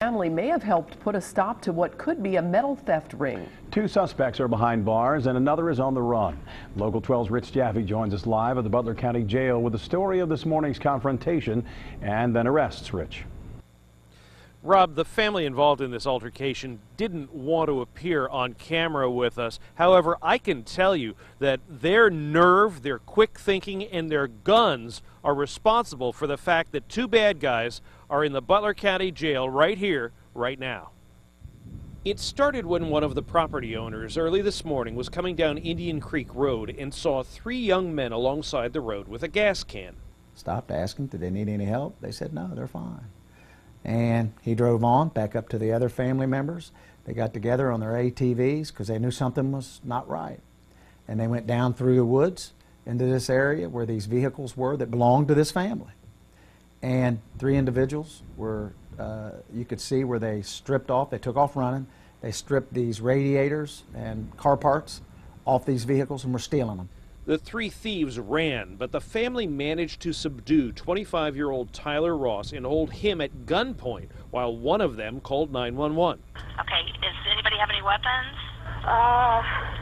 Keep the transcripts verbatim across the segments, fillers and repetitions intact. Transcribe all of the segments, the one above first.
Family may have helped put a stop to what could be a metal theft ring. Two suspects are behind bars and another is on the run. Local twelve's Rich Jaffe joins us live at the Butler County Jail with the story of this morning's confrontation and then arrests. Rich. Rob, the family involved in this altercation didn't want to appear on camera with us. However, I can tell you that their nerve, their quick thinking, and their guns are responsible for the fact that two bad guys are in the Butler County Jail right here, right now. It started when one of the property owners early this morning was coming down Indian Creek Road and saw three young men alongside the road with a gas can. Stopped, asked them, did they need any help? They said no, they're fine. And he drove on back up to the other family members. They got together on their A T Vs because they knew something was not right. And they went down through the woods into this area where these vehicles were that belonged to this family. And three individuals were, uh, you could see where they stripped off, they took off running, they stripped these radiators and car parts off these vehicles and were stealing them. The three thieves ran, but the family managed to subdue twenty-five-year-old Tyler Ross and hold him at gunpoint while one of them called nine one one. Okay, does anybody have any weapons? Uh,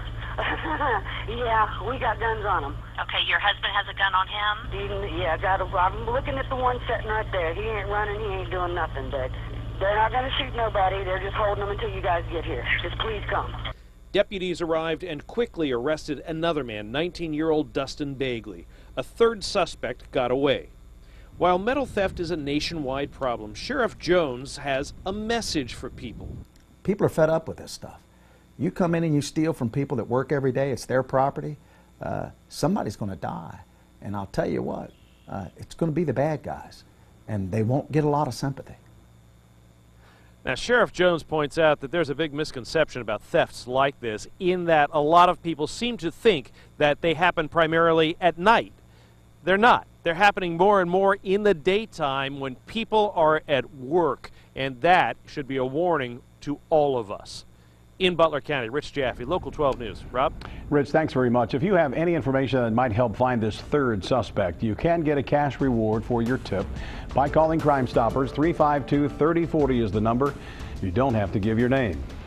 yeah, we got guns on him. Okay, your husband has a gun on him? He, yeah, got a, I'm looking at the one sitting right there. He ain't running, he ain't doing nothing, but they're not going to shoot nobody. They're just holding him until you guys get here. Just please come. Deputies arrived and quickly arrested another man, nineteen-year-old Dustin Bagley. A third suspect got away. While metal theft is a nationwide problem, Sheriff Jones has a message for people. People are fed up with this stuff. You come in and you steal from people that work every day, it's their property, uh, somebody's going to die. And I'll tell you what, uh, it's going to be the bad guys, and they won't get a lot of sympathy. Now, Sheriff Jones points out that there's a big misconception about thefts like this, in that a lot of people seem to think that they happen primarily at night. They're not. They're happening more and more in the daytime when people are at work, and that should be a warning to all of us. In Butler County, Rich Jaffe, Local twelve News. Rob? Rich, thanks very much. If you have any information that might help find this third suspect, you can get a cash reward for your tip by calling Crime Stoppers. Three five two, three oh four oh is the number. You don't have to give your name.